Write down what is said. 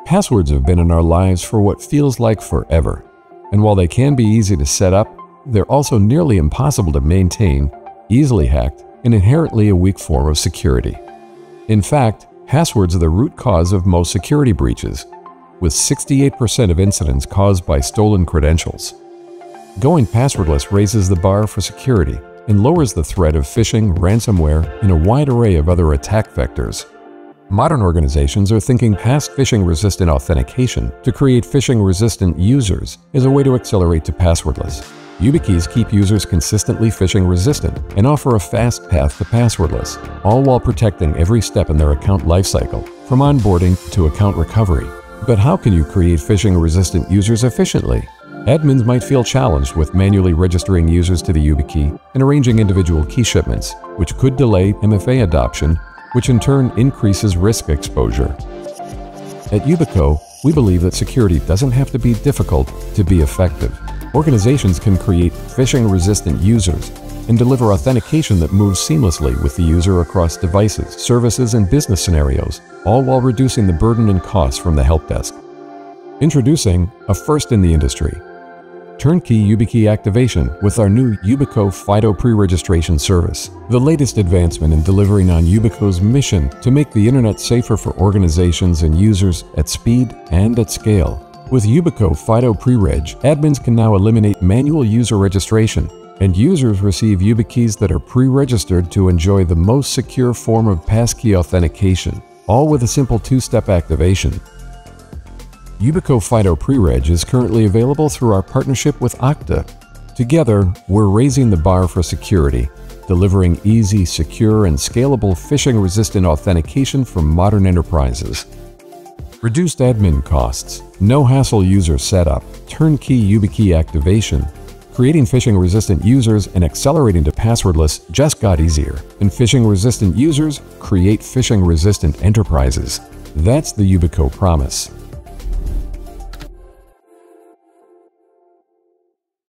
Passwords have been in our lives for what feels like forever. And while they can be easy to set up, they're also nearly impossible to maintain, easily hacked, and inherently a weak form of security. In fact, passwords are the root cause of most security breaches, with 68% of incidents caused by stolen credentials. Going passwordless raises the bar for security and lowers the threat of phishing, ransomware, and a wide array of other attack vectors. Modern organizations are thinking past phishing-resistant authentication to create phishing-resistant users as a way to accelerate to passwordless. YubiKeys keep users consistently phishing-resistant and offer a fast path to passwordless, all while protecting every step in their account lifecycle, from onboarding to account recovery. But how can you create phishing-resistant users efficiently? Admins might feel challenged with manually registering users to the YubiKey and arranging individual key shipments, which could delay MFA adoption, which in turn increases risk exposure. At Yubico, we believe that security doesn't have to be difficult to be effective. Organizations can create phishing-resistant users and deliver authentication that moves seamlessly with the user across devices, services, and business scenarios, all while reducing the burden and costs from the help desk. Introducing a first in the industry: turnkey YubiKey activation with our new Yubico FIDO Pre-registration service, the latest advancement in delivering on Yubico's mission to make the internet safer for organizations and users at speed and at scale. With Yubico FIDO Pre-reg, admins can now eliminate manual user registration, and users receive YubiKeys that are pre-registered to enjoy the most secure form of passkey authentication, all with a simple two-step activation. Yubico FIDO Pre-reg is currently available through our partnership with Okta. Together, we're raising the bar for security, delivering easy, secure, and scalable phishing-resistant authentication for modern enterprises. Reduced admin costs, no-hassle user setup, turnkey YubiKey activation. Creating phishing-resistant users and accelerating to passwordless just got easier. And phishing-resistant users create phishing-resistant enterprises. That's the Yubico promise.